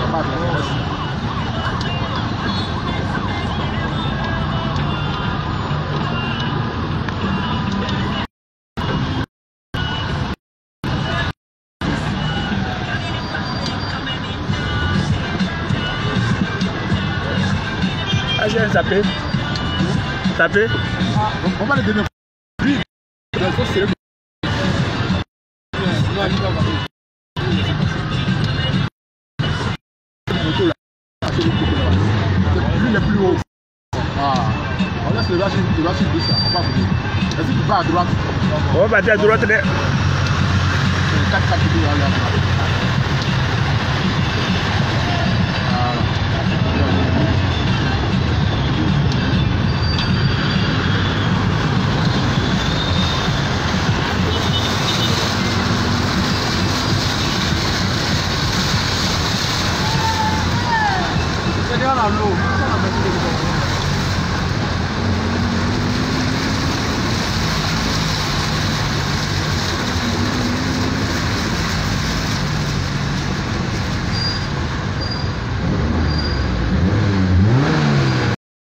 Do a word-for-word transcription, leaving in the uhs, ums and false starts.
pas de Ah, j'ai un tapé. Tapé. On va les donner. Oui. Il faut serrer. Lui le plus haut. Ah. On laisse le vache, le vache de ça. On va vous dire. Est-ce que tu vas à droite? On va partir à droite. quatre quatre qui doivent aller à droite. Voilà. Dans l'eau.